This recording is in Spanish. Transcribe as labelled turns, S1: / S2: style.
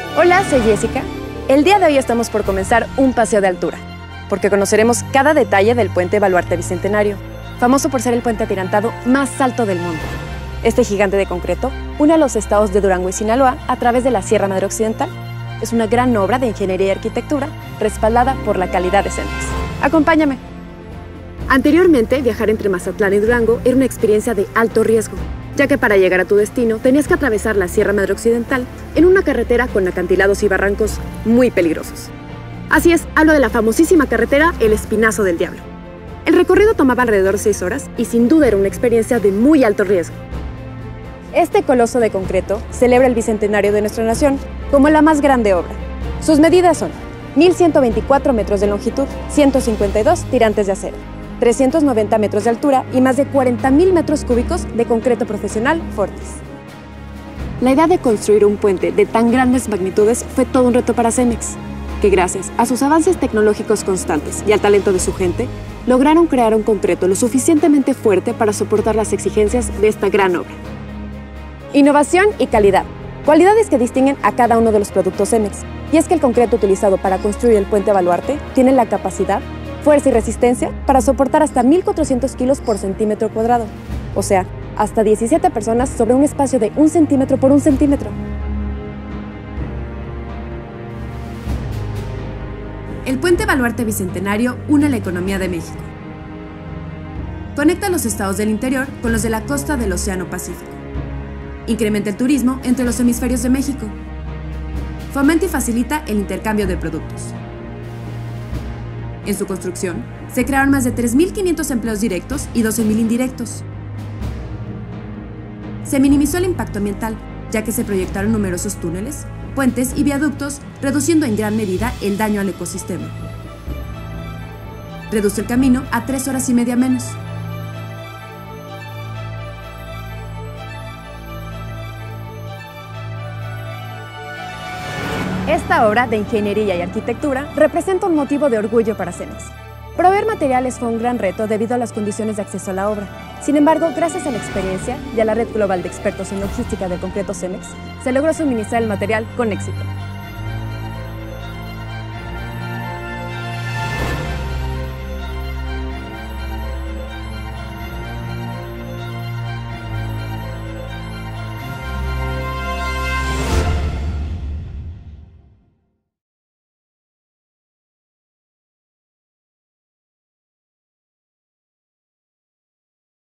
S1: Hola, soy Jessica. El día de hoy estamos por comenzar un paseo de altura, porque conoceremos cada detalle del puente Baluarte Bicentenario, famoso por ser el puente atirantado más alto del mundo. Este gigante de concreto une a los estados de Durango y Sinaloa a través de la Sierra Madre Occidental. Es una gran obra de ingeniería y arquitectura respaldada por la calidad de Cemex. Acompáñame. Anteriormente, viajar entre Mazatlán y Durango era una experiencia de alto riesgo, ya que para llegar a tu destino tenías que atravesar la Sierra Madre Occidental en una carretera con acantilados y barrancos muy peligrosos. Así es, hablo de la famosísima carretera El Espinazo del Diablo. El recorrido tomaba alrededor de 6 horas y sin duda era una experiencia de muy alto riesgo. Este coloso de concreto celebra el bicentenario de nuestra nación como la más grande obra. Sus medidas son 1.124 metros de longitud, 152 tirantes de acero, 390 metros de altura y más de 40.000 metros cúbicos de concreto profesional Fortis. La idea de construir un puente de tan grandes magnitudes fue todo un reto para Cemex, que gracias a sus avances tecnológicos constantes y al talento de su gente, lograron crear un concreto lo suficientemente fuerte para soportar las exigencias de esta gran obra. Innovación y calidad, cualidades que distinguen a cada uno de los productos Cemex. Y es que el concreto utilizado para construir el puente Baluarte tiene la capacidad, fuerza y resistencia para soportar hasta 1.400 kilos por centímetro cuadrado, o sea, hasta 17 personas sobre un espacio de 1 centímetro por 1 centímetro. El puente Baluarte Bicentenario une la economía de México. Conecta los estados del interior con los de la costa del Océano Pacífico. Incrementa el turismo entre los hemisferios de México. Fomenta y facilita el intercambio de productos. En su construcción, se crearon más de 3.500 empleos directos y 12.000 indirectos. Se minimizó el impacto ambiental, ya que se proyectaron numerosos túneles, puentes y viaductos, reduciendo en gran medida el daño al ecosistema. Reduce el camino a 3 horas y media menos. Esta obra de ingeniería y arquitectura representa un motivo de orgullo para Cemex. Proveer materiales fue un gran reto debido a las condiciones de acceso a la obra. Sin embargo, gracias a la experiencia y a la red global de expertos en logística de concreto Cemex, se logró suministrar el material con éxito.